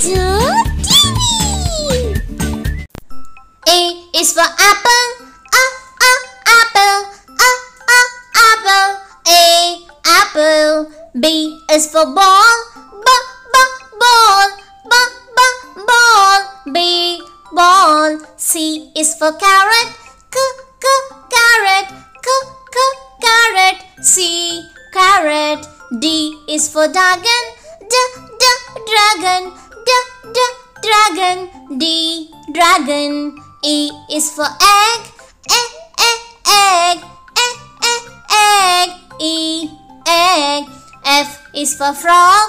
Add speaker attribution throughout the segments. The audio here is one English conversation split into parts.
Speaker 1: bojjoTv. A is for apple, apple, apple. A, apple. B is for ball, ball, ball. B, ball. C is for carrot, carrot, carrot. C, carrot. D is for dragon, dragon. D, dragon. E is for egg, egg. E, egg. F is for frog,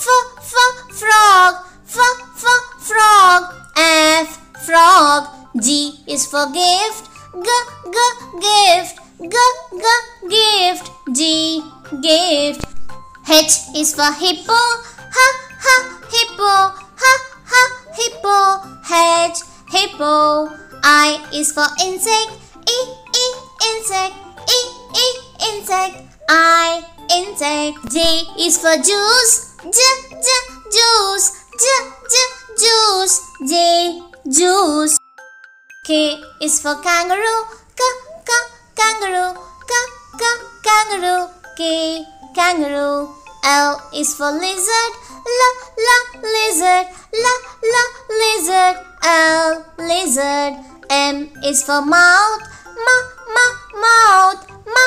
Speaker 1: frog. F, frog. G is for gift, gift. G, gift. H is for hippo, hippo. H, hippo. I is for insect, insect. I, insect. J is for juice, juice. J, juice. K is for kangaroo, kangaroo. K, kangaroo. L is for lizard, lizard. L, lizard. M is for mouth, mouth.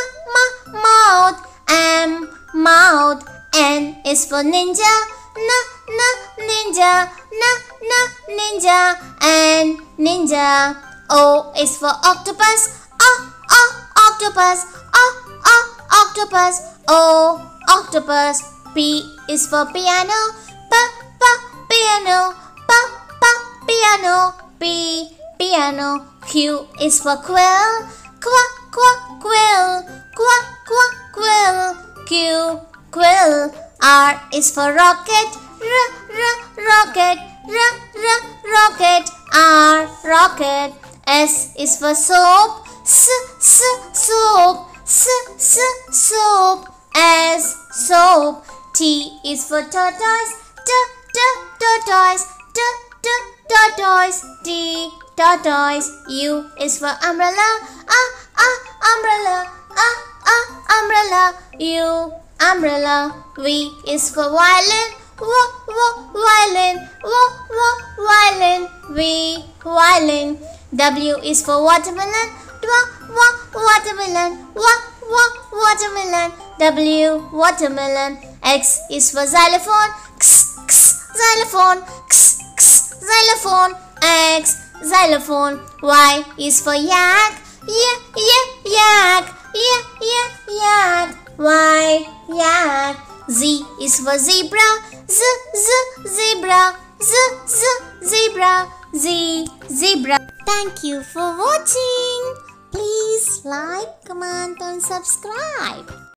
Speaker 1: M, mouth. N is for ninja, ninja. N, ninja. O is for octopus, octopus. O, octopus. P is for piano, piano. P, piano. Q is for quill, quill. Q, quill. R is for rocket, rocket. R, rocket. S is for soap, soap. S, soap. T is for tortoise, tortoise. T, tortoise. U is for umbrella, umbrella. U, umbrella. V is for violin, violin. V, violin. W is for watermelon, watermelon. W, watermelon. X is for xylophone, xylophone. X, xylophone. Y is for yak, yak. Y, yak. Z is for zebra, zebra. Z, zebra. Thank you for watching. Please like, comment and subscribe.